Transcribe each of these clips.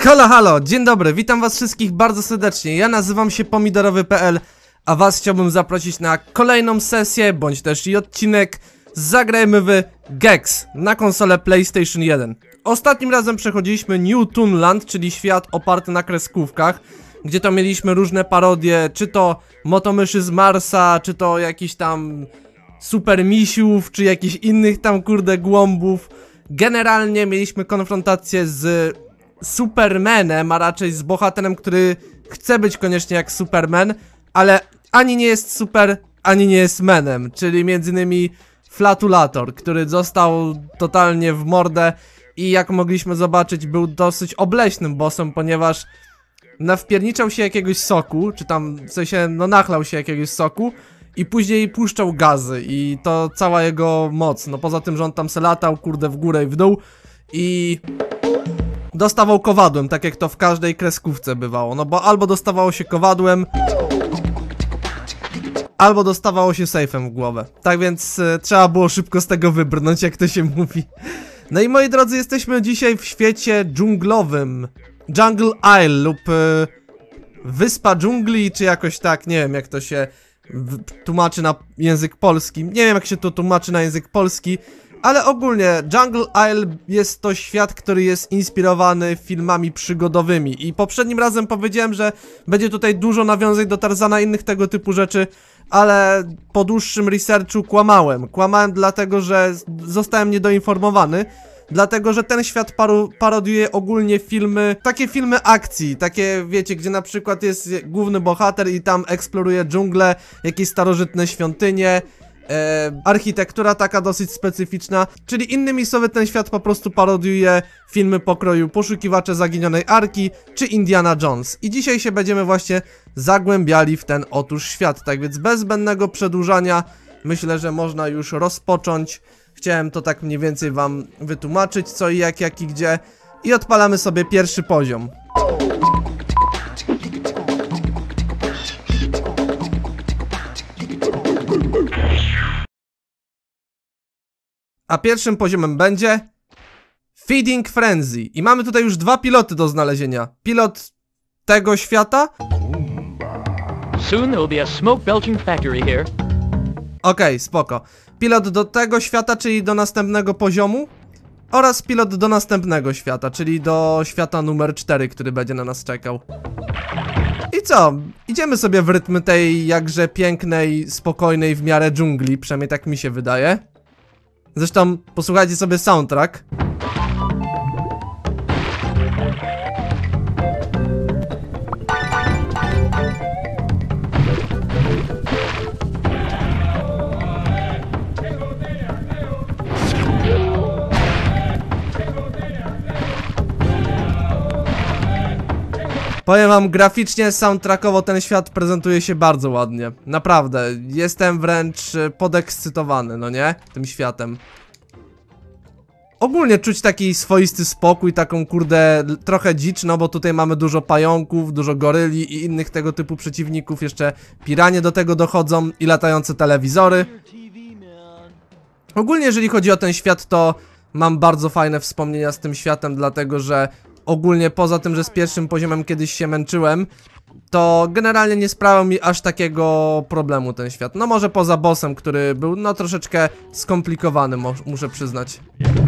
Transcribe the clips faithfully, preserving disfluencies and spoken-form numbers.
Halo, halo, dzień dobry, witam was wszystkich bardzo serdecznie. Ja nazywam się pomidorowy kropka p l, a was chciałbym zaprosić na kolejną sesję, bądź też i odcinek Zagrajmy w Gex na konsolę PlayStation jeden. Ostatnim razem przechodziliśmy New Toonland, czyli świat oparty na kreskówkach, gdzie to mieliśmy różne parodie, czy to motomyszy z Marsa, czy to jakiś tam super misiów, czy jakichś innych tam kurde głąbów. Generalnie mieliśmy konfrontację z Supermanem, a raczej z bohaterem, który chce być koniecznie jak Superman, ale ani nie jest super, ani nie jest manem, czyli między innymi Flatulator, który został totalnie w mordę i jak mogliśmy zobaczyć był dosyć obleśnym bossem, ponieważ nawpierniczał się jakiegoś soku, czy tam w sensie no nachlał się jakiegoś soku i później puszczał gazy i to cała jego moc, no poza tym, że on tam se latał kurde w górę i w dół i dostawał kowadłem, tak jak to w każdej kreskówce bywało, no bo albo dostawało się kowadłem, albo dostawało się sejfem w głowę. Tak więc e, trzeba było szybko z tego wybrnąć, jak to się mówi. No i moi drodzy, jesteśmy dzisiaj w świecie dżunglowym, Jungle Isle lub e, Wyspa Dżungli, czy jakoś tak, nie wiem jak to się w, tłumaczy na język polski, nie wiem jak się to tłumaczy na język polski, ale ogólnie Jungle Isle jest to świat, który jest inspirowany filmami przygodowymi i poprzednim razem powiedziałem, że będzie tutaj dużo nawiązań do Tarzana i innych tego typu rzeczy, ale po dłuższym researchu kłamałem. Kłamałem dlatego, że zostałem niedoinformowany, dlatego, że ten świat paru parodiuje ogólnie filmy, takie filmy akcji, takie wiecie, gdzie na przykład jest główny bohater i tam eksploruje dżunglę, jakieś starożytne świątynie, E, architektura taka dosyć specyficzna, czyli innymi słowy ten świat po prostu parodiuje filmy pokroju Poszukiwacze Zaginionej Arki czy Indiana Jones. I dzisiaj się będziemy właśnie zagłębiali w ten otóż świat, tak więc bez zbędnego przedłużania myślę, że można już rozpocząć. Chciałem to tak mniej więcej wam wytłumaczyć co i jak, jak i gdzie i odpalamy sobie pierwszy poziom. A pierwszym poziomem będzie Feeding Frenzy. I mamy tutaj już dwa piloty do znalezienia. Pilot tego świata. Soon there will be a smoke belching factory here. Okej, okay, spoko. Pilot do tego świata, czyli do następnego poziomu. Oraz pilot do następnego świata, czyli do świata numer cztery, który będzie na nas czekał. I co? Idziemy sobie w rytm tej jakże pięknej, spokojnej w miarę dżungli. Przynajmniej tak mi się wydaje. Zresztą posłuchajcie sobie soundtrack. Powiem wam, graficznie, soundtrackowo ten świat prezentuje się bardzo ładnie. Naprawdę, jestem wręcz podekscytowany, no nie? Tym światem. Ogólnie czuć taki swoisty spokój, taką kurde trochę dzicz, no bo tutaj mamy dużo pająków, dużo goryli i innych tego typu przeciwników. Jeszcze piranie do tego dochodzą i latające telewizory. Ogólnie jeżeli chodzi o ten świat, to mam bardzo fajne wspomnienia z tym światem, dlatego że ogólnie poza tym, że z pierwszym poziomem kiedyś się męczyłem, to generalnie nie sprawiał mi aż takiego problemu ten świat. No może poza bossem, który był no troszeczkę skomplikowany, muszę przyznać.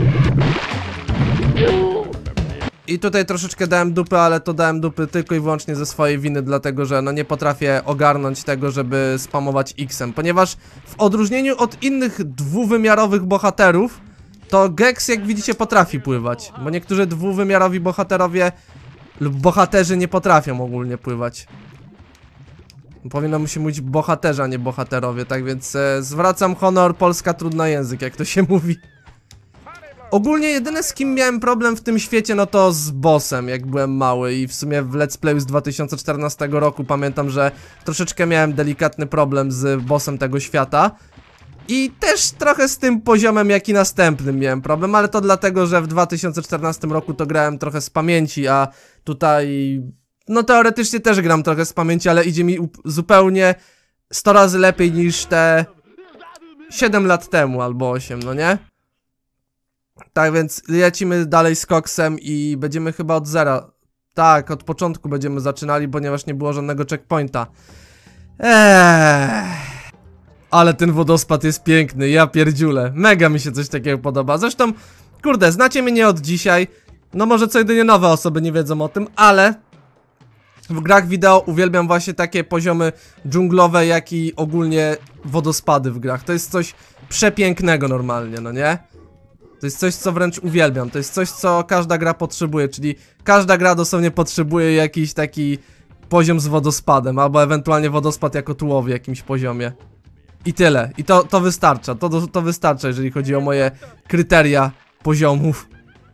I tutaj troszeczkę dałem dupy, ale to dałem dupy tylko i wyłącznie ze swojej winy, dlatego że no nie potrafię ogarnąć tego, żeby spamować X-em, ponieważ w odróżnieniu od innych dwuwymiarowych bohaterów, to Gex, jak widzicie, potrafi pływać, bo niektórzy dwuwymiarowi bohaterowie lub bohaterzy nie potrafią ogólnie pływać. Powinno mu się mówić bohaterzy, a nie bohaterowie, tak więc e, zwracam honor, Polska trudna język, jak to się mówi. Ogólnie jedyne z kim miałem problem w tym świecie, no to z bossem, jak byłem mały i w sumie w Let's Playu z dwa tysiące czternastego roku pamiętam, że troszeczkę miałem delikatny problem z bossem tego świata. I też trochę z tym poziomem, jak i następnym miałem problem, ale to dlatego, że w dwa tysiące czternastym roku to grałem trochę z pamięci, a tutaj no teoretycznie też gram trochę z pamięci, ale idzie mi zupełnie sto razy lepiej niż te siedem lat temu albo osiem, no nie? Tak więc lecimy dalej z koksem i będziemy chyba od zera Tak, od początku będziemy zaczynali, ponieważ nie było żadnego checkpointa. Eee. Ale ten wodospad jest piękny, ja pierdziulę. Mega mi się coś takiego podoba. Zresztą, kurde, znacie mnie nie od dzisiaj. No może co jedynie nowe osoby nie wiedzą o tym, ale w grach wideo uwielbiam właśnie takie poziomy dżunglowe, jak i ogólnie wodospady w grach. To jest coś przepięknego normalnie, no nie? To jest coś, co wręcz uwielbiam. To jest coś, co każda gra potrzebuje, czyli każda gra dosłownie potrzebuje jakiś taki poziom z wodospadem, albo ewentualnie wodospad jako tułowy w jakimś poziomie. I tyle. I to, to wystarcza. To, to wystarcza, jeżeli chodzi o moje kryteria poziomów.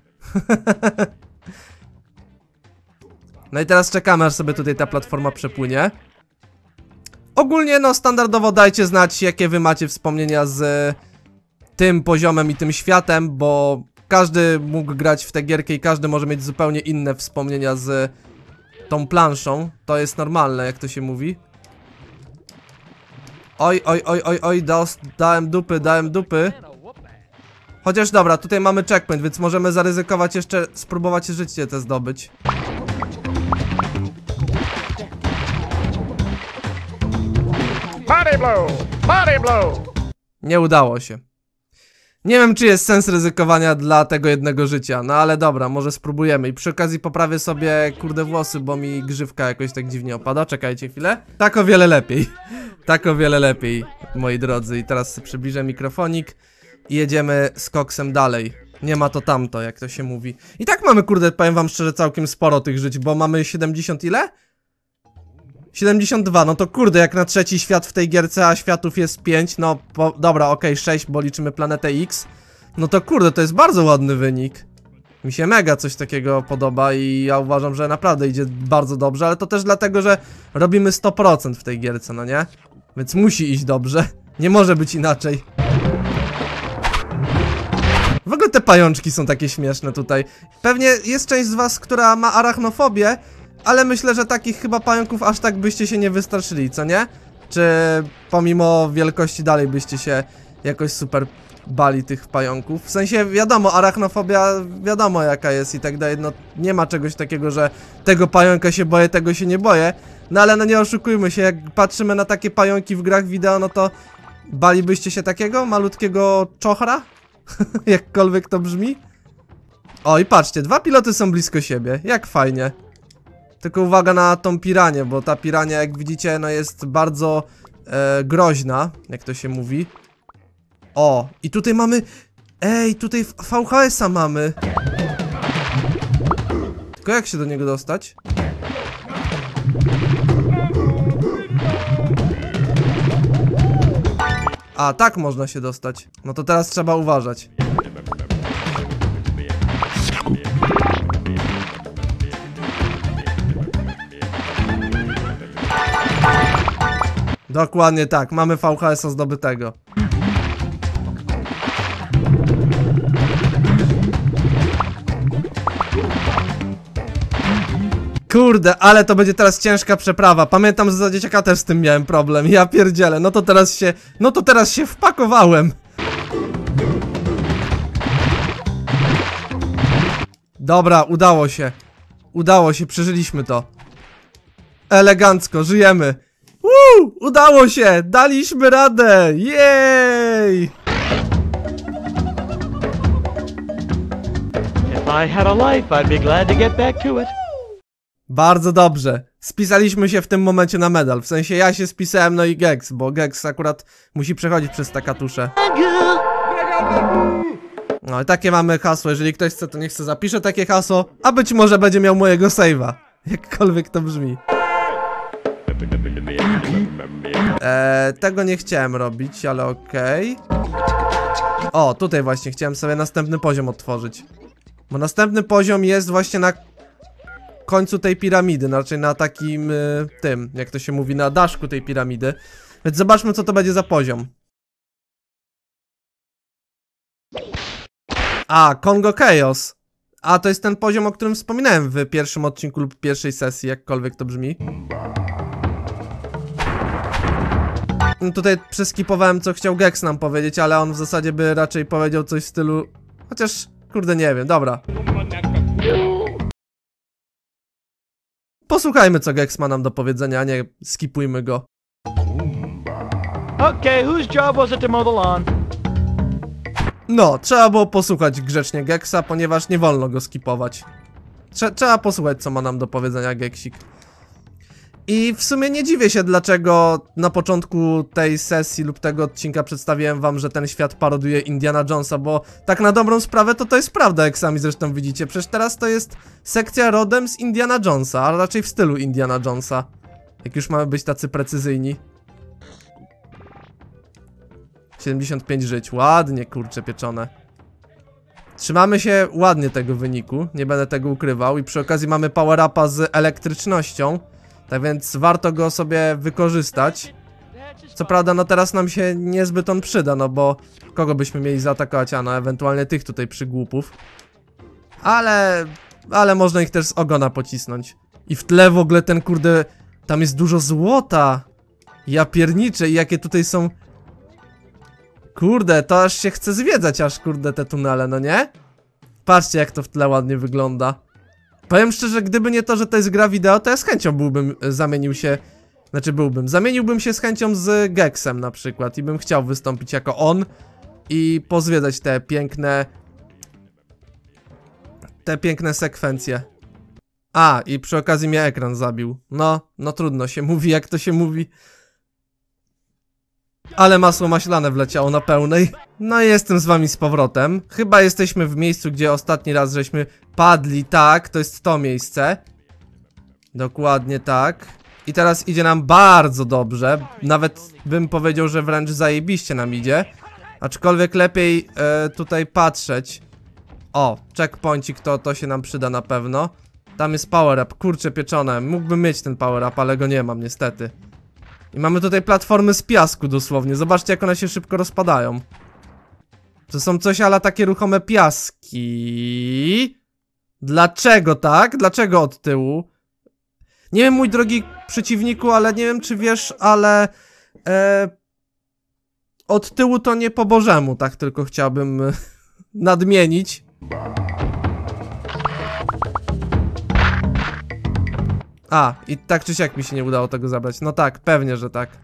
No i teraz czekamy, aż sobie tutaj ta platforma przepłynie. Ogólnie, no standardowo dajcie znać, jakie wy macie wspomnienia z tym poziomem i tym światem, bo każdy mógł grać w tę gierkę i każdy może mieć zupełnie inne wspomnienia z tą planszą. To jest normalne, jak to się mówi. Oj, oj, oj, oj, oj, da, dałem dupy, dałem dupy. Chociaż dobra, tutaj mamy checkpoint, więc możemy zaryzykować jeszcze, spróbować życie te zdobyć. Body blow! Body blow! Nie udało się. Nie wiem, czy jest sens ryzykowania dla tego jednego życia, no ale dobra, może spróbujemy. I przy okazji poprawię sobie, kurde, włosy, bo mi grzywka jakoś tak dziwnie opada. Czekajcie chwilę. Tak o wiele lepiej. Tak o wiele lepiej, moi drodzy. I teraz przybliżę mikrofonik i jedziemy z koksem dalej. Nie ma to tamto, jak to się mówi. I tak mamy, kurde, powiem wam szczerze, całkiem sporo tych żyć, bo mamy siedemdziesiąt ile? siedemdziesiąt dwa, no to kurde, jak na trzeci świat w tej gierce, a światów jest pięć, no po, dobra, okej, okay, sześć, bo liczymy planetę X. No to kurde, to jest bardzo ładny wynik. Mi się mega coś takiego podoba i ja uważam, że naprawdę idzie bardzo dobrze, ale to też dlatego, że robimy sto procent w tej gierce, no nie? Więc musi iść dobrze, nie może być inaczej. W ogóle te pajączki są takie śmieszne tutaj. Pewnie jest część z was, która ma arachnofobię, ale myślę, że takich chyba pająków aż tak byście się nie wystraszyli, co nie? Czy pomimo wielkości dalej byście się jakoś super bali tych pająków? W sensie wiadomo, arachnofobia wiadomo jaka jest i tak dalej, no nie ma czegoś takiego, że tego pająka się boję, tego się nie boję. No ale no nie oszukujmy się, jak patrzymy na takie pająki w grach wideo, no to balibyście się takiego malutkiego czochra? Jakkolwiek to brzmi. O i patrzcie, dwa piloty są blisko siebie, jak fajnie. Tylko uwaga na tą piranię, bo ta pirania, jak widzicie, no jest bardzo e, groźna, jak to się mówi. O, i tutaj mamy... Ej, tutaj V H S-a mamy. Tylko jak się do niego dostać? A, tak można się dostać. No to teraz trzeba uważać. Dokładnie tak, mamy V H S-a zdobytego. Kurde, ale to będzie teraz ciężka przeprawa. Pamiętam, że za dzieciaka też z tym miałem problem. Ja pierdzielę, no to teraz się... No to teraz się wpakowałem. Dobra, udało się. Udało się, przeżyliśmy to. Elegancko, żyjemy. Woo! Udało się! Daliśmy radę! Jej! If I had a life, I'd be glad to get back to it. Bardzo dobrze. Spisaliśmy się w tym momencie na medal. W sensie ja się spisałem, no i Gex, bo Gex akurat musi przechodzić przez te katusze. No i takie mamy hasło. Jeżeli ktoś chce, to niech chce zapisze takie hasło, a być może będzie miał mojego save'a. Jakkolwiek to brzmi. Eee, tego nie chciałem robić, ale okej. Okay. O, tutaj właśnie chciałem sobie następny poziom otworzyć. Bo następny poziom jest właśnie na końcu tej piramidy, no raczej na takim y, tym, jak to się mówi, na daszku tej piramidy. Więc zobaczmy, co to będzie za poziom. A, Kongo Chaos. A, to jest ten poziom, o którym wspominałem w pierwszym odcinku lub pierwszej sesji, jakkolwiek to brzmi. No tutaj przeskipowałem, co chciał Gex nam powiedzieć, ale on w zasadzie by raczej powiedział coś w stylu... Chociaż, kurde, nie wiem, dobra. posłuchajmy, co Gex ma nam do powiedzenia, a nie skipujmy go. Okay, whose job was it to mow the lawn? No, trzeba było posłuchać grzecznie Gexa, ponieważ nie wolno go skipować. Trze trzeba posłuchać, co ma nam do powiedzenia Gexik. I w sumie nie dziwię się, dlaczego na początku tej sesji lub tego odcinka przedstawiłem wam, że ten świat paroduje Indiana Jonesa, bo tak na dobrą sprawę to to jest prawda, jak sami zresztą widzicie. Przecież teraz to jest sekcja rodem z Indiana Jonesa, a raczej w stylu Indiana Jonesa. Jak już mamy być tacy precyzyjni. siedemdziesiąt pięć żyć, ładnie kurcze pieczone. Trzymamy się ładnie tego wyniku, nie będę tego ukrywał. I przy okazji mamy power upa z elektrycznością. Tak więc warto go sobie wykorzystać. Co prawda no teraz nam się niezbyt on przyda, no bo kogo byśmy mieli zaatakować, a no ewentualnie tych tutaj przygłupów. Ale, ale można ich też z ogona pocisnąć. I w tle w ogóle ten kurde, tam jest dużo złota. Ja pierniczę i jakie tutaj są... Kurde, to aż się chce zwiedzać, aż kurde te tunele, no nie? Patrzcie jak to w tle ładnie wygląda. Powiem szczerze, gdyby nie to, że to jest gra wideo, to ja z chęcią byłbym, zamienił się... Znaczy byłbym, zamieniłbym się z chęcią z Gexem na przykład i bym chciał wystąpić jako on i pozwiedzać te piękne... Te piękne sekwencje. A, i przy okazji mnie ekran zabił. No, no trudno się mówi, jak to się mówi. Ale masło maślane wleciało na pełnej. No i jestem z wami z powrotem. Chyba jesteśmy w miejscu, gdzie ostatni raz żeśmy padli. Tak, to jest to miejsce. Dokładnie tak. I teraz idzie nam bardzo dobrze. Nawet bym powiedział, że wręcz zajebiście nam idzie. Aczkolwiek lepiej e, tutaj patrzeć. O, checkpointik, to, to się nam przyda na pewno. Tam jest power up, kurcze pieczone. Mógłbym mieć ten power up, ale go nie mam niestety. I mamy tutaj platformy z piasku dosłownie. Zobaczcie jak one się szybko rozpadają. To są coś ala takie ruchome piaski. Dlaczego tak? Dlaczego od tyłu? Nie wiem mój drogi przeciwniku, ale nie wiem czy wiesz, ale... E, od tyłu to nie po bożemu, tak tylko chciałbym nadmienić. A, i tak czy siak mi się nie udało tego zabrać. No tak, pewnie, że tak.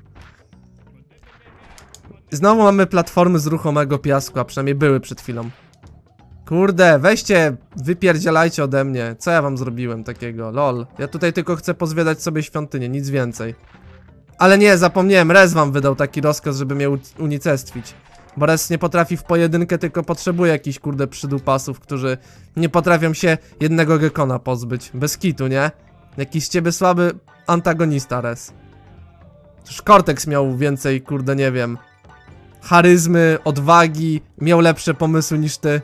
Znowu mamy platformy z ruchomego piasku, a przynajmniej były przed chwilą. Kurde, weźcie, wypierdzielajcie ode mnie. Co ja wam zrobiłem takiego? Lol. Ja tutaj tylko chcę pozwiedzać sobie świątynię, nic więcej. Ale nie, zapomniałem, Rez wam wydał taki rozkaz, żeby mnie unicestwić. Bo Rez nie potrafi w pojedynkę, tylko potrzebuje jakichś kurde przydupasów, którzy nie potrafią się jednego gekona pozbyć. Bez kitu, nie? Jakiś z ciebie słaby antagonista, Rez. Przecież Cortex miał więcej, kurde, nie wiem, charyzmy, odwagi, miał lepsze pomysły niż ty.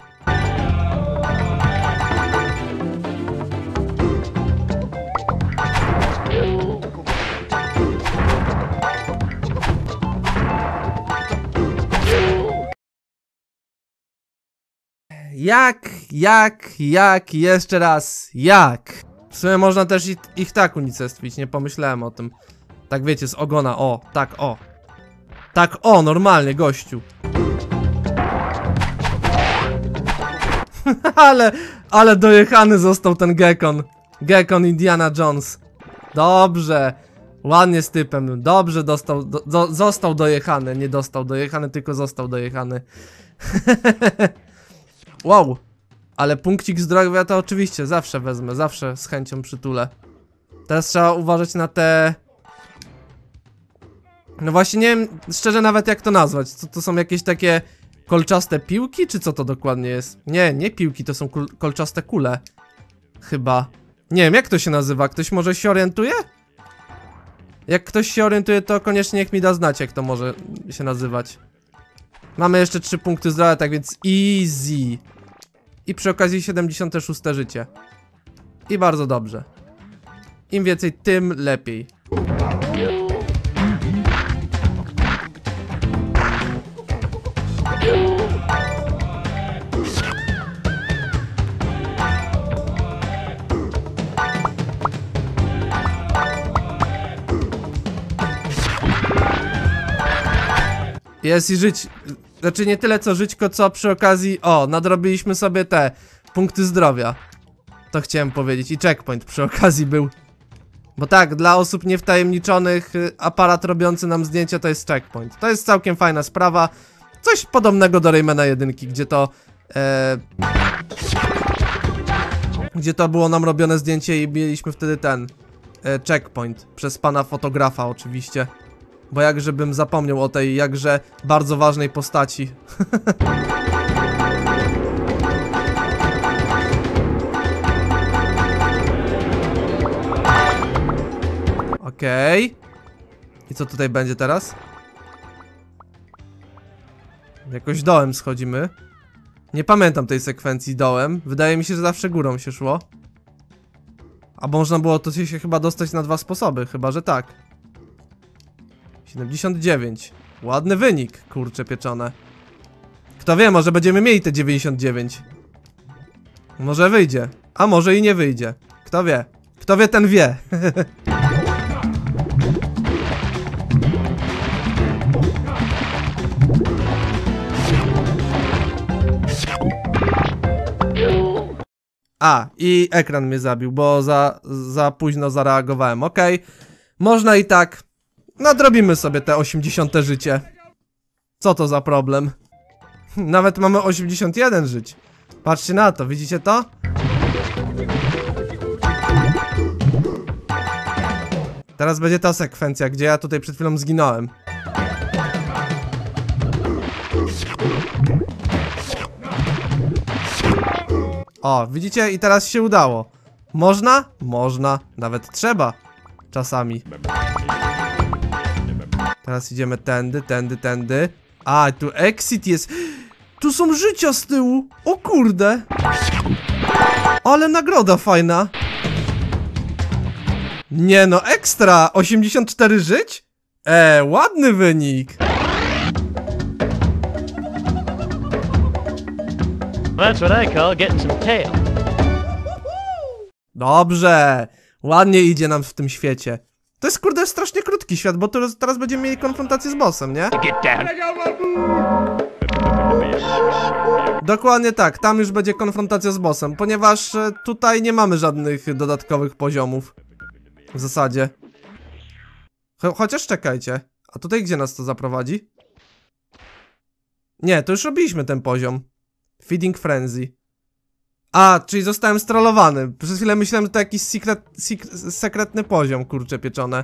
Jak, jak, jak, jeszcze raz, jak? W sumie można też ich, ich tak unicestwić, nie pomyślałem o tym. Tak wiecie, z ogona, o, tak, o. Tak, o, normalnie, gościu. ale, ale dojechany został ten Gekon. Gekon Indiana Jones. Dobrze, ładnie z typem, dobrze dostał, do, do, został dojechany, nie dostał dojechany, tylko został dojechany. Wow. Ale punkcik zdrowia to oczywiście zawsze wezmę, zawsze z chęcią przytulę. Teraz trzeba uważać na te... No właśnie nie wiem szczerze nawet jak to nazwać. Co to są jakieś takie kolczaste piłki, czy co to dokładnie jest? Nie, nie piłki, to są kul kolczaste kule. Chyba. Nie wiem jak to się nazywa, ktoś może się orientuje? Jak ktoś się orientuje to koniecznie niech mi da znać jak to może się nazywać. Mamy jeszcze trzy punkty zdrowia, tak więc easy. I przy okazji siedemdziesiąte szóste życie. I bardzo dobrze. Im więcej, tym lepiej. Jest i żyć. Znaczy nie tyle co żyćko, co przy okazji... O, nadrobiliśmy sobie te punkty zdrowia. To chciałem powiedzieć. I checkpoint przy okazji był. Bo tak, dla osób niewtajemniczonych y, aparat robiący nam zdjęcia to jest checkpoint. To jest całkiem fajna sprawa. Coś podobnego do Raymana jedynki, gdzie to... E, gdzie to było nam robione zdjęcie i mieliśmy wtedy ten... E, checkpoint. Przez pana fotografa oczywiście. Bo jakże bym zapomniał o tej jakże bardzo ważnej postaci. Okej. Okay. I co tutaj będzie teraz? Jakoś dołem schodzimy. Nie pamiętam tej sekwencji dołem. Wydaje mi się, że zawsze górą się szło. A można było to się chyba dostać na dwa sposoby, chyba że tak. siedemdziesiąt dziewięć. Ładny wynik, kurcze pieczone. Kto wie, może będziemy mieli te dziewięćdziesiąt dziewięć. Może wyjdzie, a może i nie wyjdzie. Kto wie? Kto wie, ten wie. A, i ekran mnie zabił, bo za, za późno zareagowałem. Okej, okay. Można i tak. Nadrobimy sobie te osiemdziesiąte życie. Co to za problem? Nawet mamy osiemdziesiąt jeden żyć. Patrzcie na to, widzicie to? Teraz będzie ta sekwencja, gdzie ja tutaj przed chwilą zginąłem. O, widzicie? I teraz się udało. Można? Można. Nawet trzeba. Czasami. Teraz idziemy tędy, tędy, tędy. A, tu exit jest. Tu są życia z tyłu. O kurde. Ale nagroda fajna. Nie no, ekstra. osiemdziesiąt cztery żyć? E, ładny wynik. That's what I call getting some tail. Dobrze. Ładnie idzie nam w tym świecie. To jest kurde strasznie krótki świat, bo teraz, teraz będziemy mieli konfrontację z bossem, nie? Get down. Dokładnie tak, tam już będzie konfrontacja z bossem, ponieważ e, tutaj nie mamy żadnych dodatkowych poziomów. W zasadzie. Cho chociaż czekajcie. A tutaj gdzie nas to zaprowadzi? Nie, to już robiliśmy ten poziom. Feeding Frenzy. A, czyli zostałem strollowany. Przez chwilę myślałem, że to jakiś secret, secret, sekretny poziom, kurcze pieczone.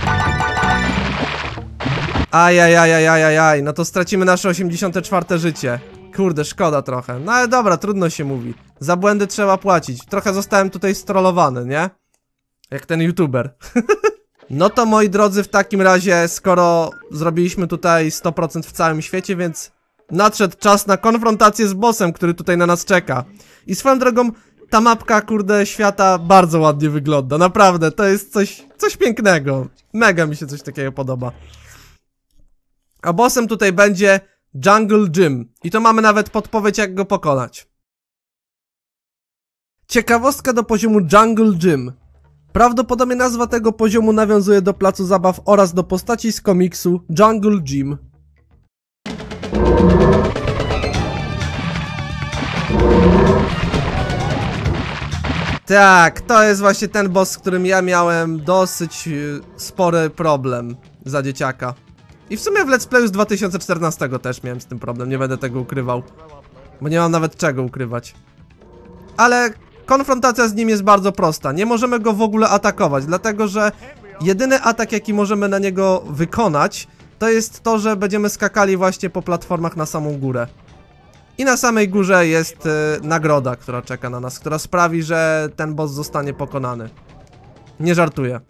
Ajajajajajajaj, no to stracimy nasze osiemdziesiąte czwarte życie. Kurde, szkoda trochę. No ale dobra, trudno się mówi. Za błędy trzeba płacić. Trochę zostałem tutaj strollowany, nie? Jak ten youtuber. No to moi drodzy, w takim razie, skoro zrobiliśmy tutaj sto procent w całym świecie, więc nadszedł czas na konfrontację z bossem, który tutaj na nas czeka. I swoją drogą, ta mapka, kurde, świata bardzo ładnie wygląda. Naprawdę, to jest coś, coś pięknego. Mega mi się coś takiego podoba. A bossem tutaj będzie Jungle Jim. I to mamy nawet podpowiedź, jak go pokonać. Ciekawostka do poziomu Jungle Jim. Prawdopodobnie nazwa tego poziomu nawiązuje do placu zabaw oraz do postaci z komiksu Jungle Jim. Tak, to jest właśnie ten boss, z którym ja miałem dosyć yy, spory problem za dzieciaka. I w sumie w Let's Playu z dwa tysiące czternastego też miałem z tym problem, nie będę tego ukrywał. Bo nie mam nawet czego ukrywać. Ale konfrontacja z nim jest bardzo prosta, nie możemy go w ogóle atakować, dlatego że jedyny atak, jaki możemy na niego wykonać, to jest to, że będziemy skakali właśnie po platformach na samą górę. I na samej górze jest y, nagroda, która czeka na nas, która sprawi, że ten boss zostanie pokonany. Nie żartuję.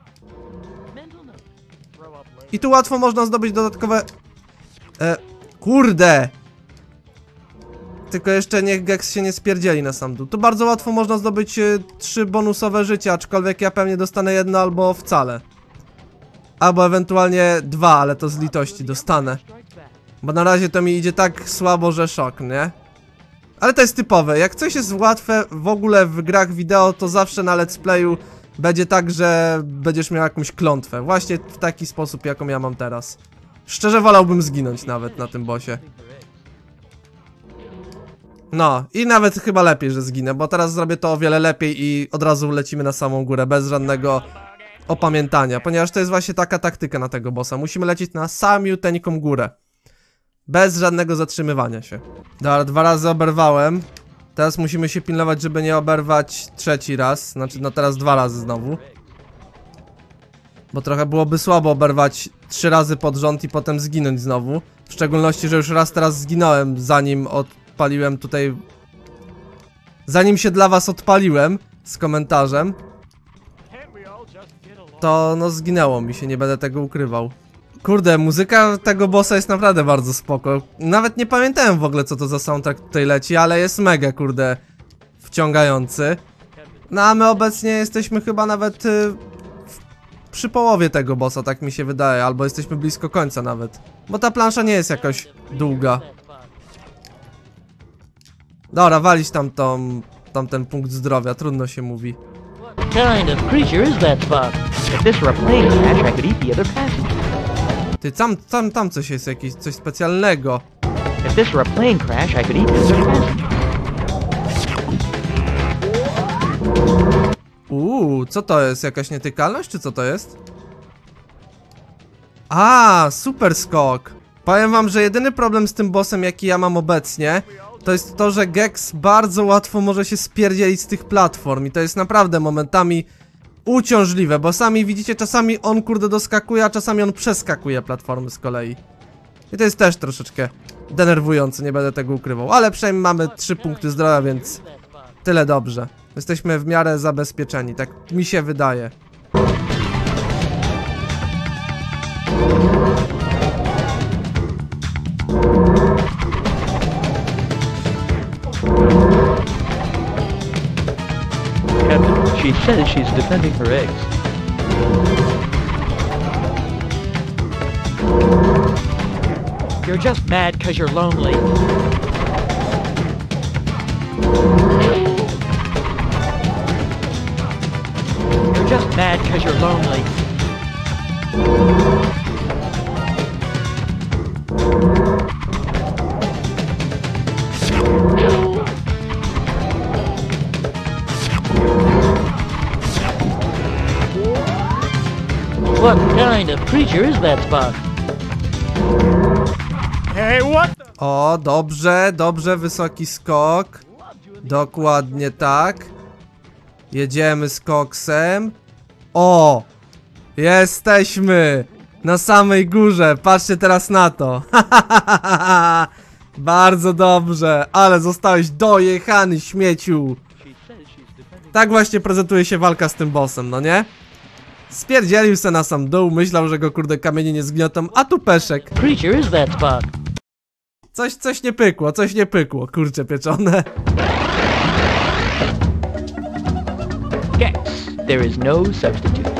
I tu łatwo można zdobyć dodatkowe... E, kurde! Tylko jeszcze niech Gex się nie spierdzieli na sam dół. Tu bardzo łatwo można zdobyć y, trzy bonusowe życia, aczkolwiek ja pewnie dostanę jedno albo wcale. Albo ewentualnie dwa, ale to z litości dostanę. Bo na razie to mi idzie tak słabo, że szok, nie? Ale to jest typowe, jak coś jest łatwe w ogóle w grach wideo, to zawsze na let's playu będzie tak, że będziesz miał jakąś klątwę. Właśnie w taki sposób, jaką ja mam teraz. Szczerze wolałbym zginąć nawet na tym bossie. No, i nawet chyba lepiej, że zginę, bo teraz zrobię to o wiele lepiej i od razu lecimy na samą górę, bez żadnego opamiętania, ponieważ to jest właśnie taka taktyka na tego bossa. Musimy lecieć na samiuteńką górę. Bez żadnego zatrzymywania się. Dobra, dwa razy oberwałem. Teraz musimy się pilnować, żeby nie oberwać trzeci raz. Znaczy, no teraz dwa razy znowu. Bo trochę byłoby słabo oberwać trzy razy pod rząd i potem zginąć znowu. W szczególności, że już raz teraz zginąłem, zanim odpaliłem tutaj... Zanim się dla was odpaliłem z komentarzem. To no zginęło mi się, nie będę tego ukrywał. Kurde, muzyka tego bossa jest naprawdę bardzo spoko. Nawet nie pamiętałem w ogóle, co to za soundtrack tutaj leci, ale jest mega, kurde, wciągający. No a my obecnie jesteśmy chyba nawet y, w, przy połowie tego bossa, tak mi się wydaje, albo jesteśmy blisko końca nawet. Bo ta plansza nie jest jakoś długa. Dobra, walić tam tą, tamten punkt zdrowia, trudno się mówi. What kind of creature is that, Spock? If this were a plane crash, I could eat the other passengers. Ty, tam, tam, tam coś jest, jakieś coś specjalnego. If this were a plane crash, I could eat the other passengers. Uuu, co to jest? Jakaś nietykalność, czy co to jest? A, super skok. Powiem wam, że jedyny problem z tym bossem, jaki ja mam obecnie, to jest to, że Gex bardzo łatwo może się spierdzielić z tych platform i to jest naprawdę momentami uciążliwe, bo sami widzicie, czasami on kurde doskakuje, a czasami on przeskakuje platformy z kolei. I to jest też troszeczkę denerwujące, nie będę tego ukrywał, ale przynajmniej mamy trzy punkty zdrowia, więc tyle dobrze. Jesteśmy w miarę zabezpieczeni, tak mi się wydaje. Captain, she says she's defending her eggs. You're just mad because you're lonely. You're just mad because you're lonely. What kind of creature is that, Spock? Hey, what the? O, dobrze, dobrze, wysoki skok. Dokładnie tak. Jedziemy z koksem. O! Jesteśmy! Na samej górze, patrzcie teraz na to. Bardzo dobrze, ale zostałeś dojechany, śmieciu. Tak właśnie prezentuje się walka z tym bossem, no nie? Spierdzielił se na sam dół, myślał, że go kurde kamienie nie zgniotą, a tu peszek. Creature is that, Spock? Coś, coś nie pykło, coś nie pykło, kurcze pieczone. Gex, there is no substitute.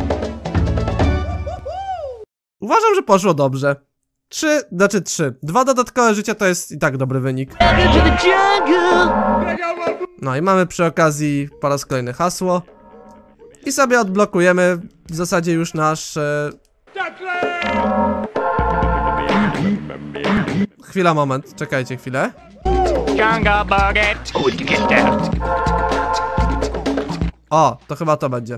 Uważam, że poszło dobrze. Trzy, znaczy trzy. Dwa dodatkowe życia to jest i tak dobry wynik. Into the jungle! No i mamy przy okazji po raz kolejny hasło. I sobie odblokujemy w zasadzie już nasz... E... Chwila, moment, czekajcie chwilę. Jungle bucket! Good to get down. O, to chyba to będzie.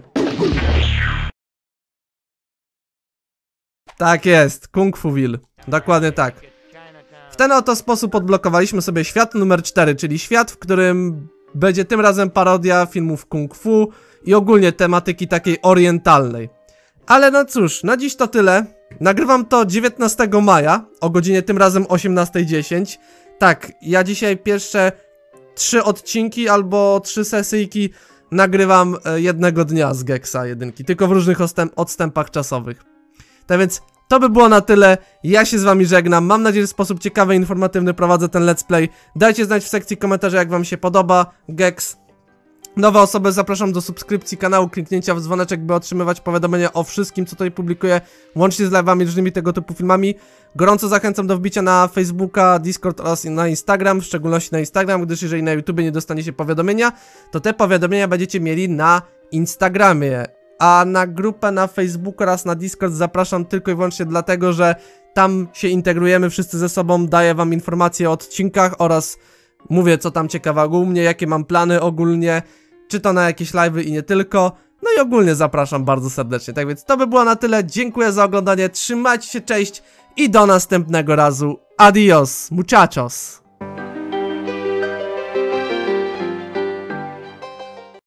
Tak jest, Kung Fu Will. Dokładnie tak. W ten oto sposób odblokowaliśmy sobie świat numer cztery, czyli świat, w którym będzie tym razem parodia filmów Kung Fu i ogólnie tematyki takiej orientalnej. Ale no cóż, na dziś to tyle. Nagrywam to dziewiętnastego maja o godzinie tym razem osiemnastej dziesięć. Tak, ja dzisiaj pierwsze trzy odcinki albo trzy sesyjki nagrywam jednego dnia z Gexa jedynki, tylko w różnych odstępach czasowych. Tak więc to by było na tyle, ja się z wami żegnam, mam nadzieję, że w sposób ciekawy i informatywny prowadzę ten let's play. Dajcie znać w sekcji komentarzy, jak wam się podoba Gex. Nowe osoby zapraszam do subskrypcji kanału, kliknięcia w dzwoneczek, by otrzymywać powiadomienia o wszystkim, co tutaj publikuję, łącznie z live'ami, różnymi tego typu filmami. Gorąco zachęcam do wbicia na Facebooka, Discord oraz na Instagram, w szczególności na Instagram, gdyż jeżeli na YouTube nie dostaniecie powiadomienia, to te powiadomienia będziecie mieli na Instagramie. A na grupę na Facebooku oraz na Discord zapraszam tylko i wyłącznie dlatego, że tam się integrujemy wszyscy ze sobą, daję wam informacje o odcinkach oraz mówię, co tam ciekawego u mnie, jakie mam plany ogólnie, czy to na jakieś live'y i nie tylko, No i ogólnie zapraszam bardzo serdecznie. Tak więc to by było na tyle. Dziękuję za oglądanie, trzymajcie się, cześć i do następnego razu. Adios, muchachos!